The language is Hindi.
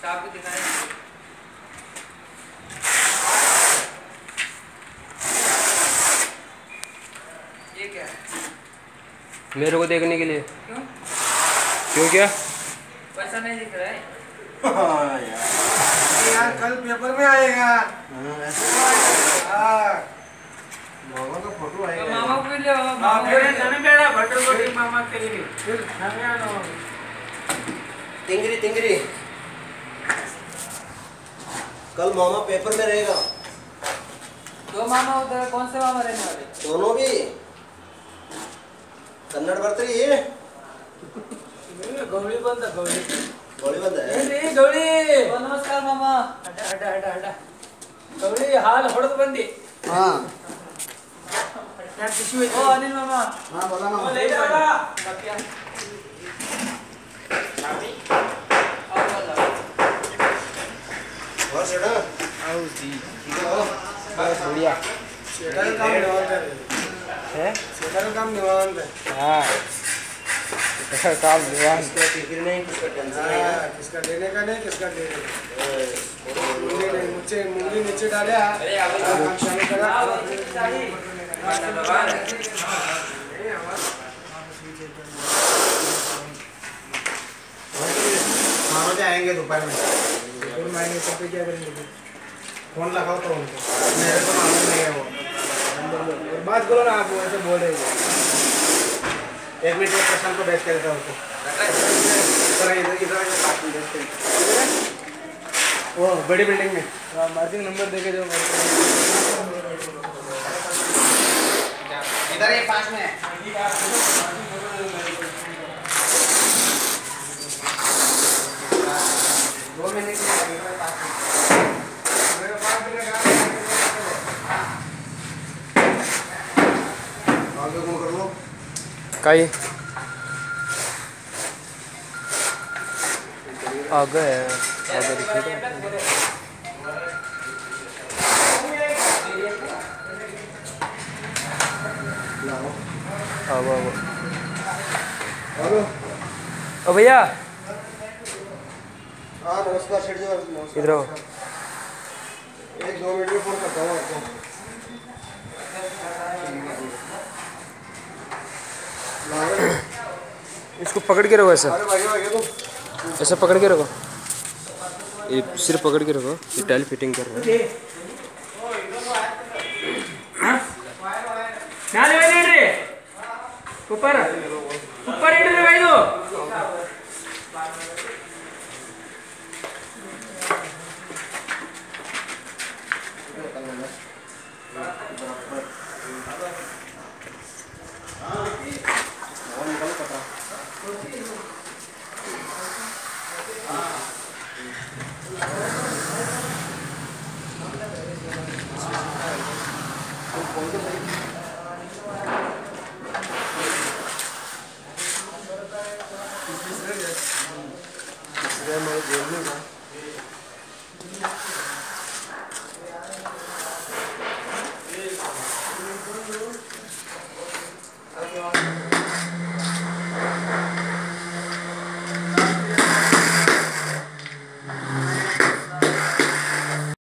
आपको दिखाएं। ये क्या है? मेरे को देखने के लिए। क्यों? क्यों क्या? पैसा नहीं दिख रहा है। हाँ यार कल पेपर में आएगा। मामा का फोटो आएगा। तो मामा को ले आओ। मामा मेरे नन्हे बेड़ा भट्टर को मामा के लिए फिर नन्हे आना। तिंगरी तिंगरी कल मामा पेपर में रहेगा। दो मामा उधर, कौन से मामा रहने वाले? दोनों भी कन्नड़ बढ़ते रही है। गौड़ी बंद है, गौड़ी गौड़ी बंद है। नहीं गौड़ी। ओ नमस्कार मामा। हटा हटा हटा हटा गौड़ी हाल ಹೊಡೆದು ಬಂದಿ। हाँ यार टिश्यू ओ अनिल मामा। हाँ बोला मामा। ले जा बकिया। और सेटा आओ जी। ठीक है हो। बस बढ़िया सेटा का काम निवांत है। है। सेटा का काम निवांत है। हाँ काम निवान। किसका फिक्र नहीं, किसका टेंशन नहीं है। किसका लेने का नहीं, किसका देने का। मुंडी नहीं, नीचे मुंडी नीचे डाले। अरे काम शामिल करा। मामा जी आएंगे दोपहर में। फिर मायने सब पे क्या करेंगे? फोन लगाओ तो उनको। मेरे को मालूम नहीं है वो। बात करो ना, आप ऐसे बोल रहे हो। एक मिनट में प्रशांत को भेज के देता हूँ उसको। इधर इधर पास में भेज के। वो बड़ी बिल्डिंग में। मार्किंग नंबर देके जो इधर ये पास में है। 2 मिनट में लगेगा पास में। मेरे पास आगे कौन कर लो। कई आगे है, आगे दिखी अब हेलो। ओ भैया हाँ नमस्कार शेठ जी। नमस्कार। इधर आओ। 1-2 मिनट में फोन करता हूँ आपको। इसको पकड़ के रखो ऐसा। अरे भागे भागे तुम। ऐसा पकड़ के रखो। ये सिर्फ पकड़ के रखो। ये टाइल फिटिंग कर रहा है। ನಾಳೆ ಹೇಳ್ರಿ ಸೂಪರ್ ಸೂಪರ್ ಇಡ್ರಿ ಇದು हमारे जेल में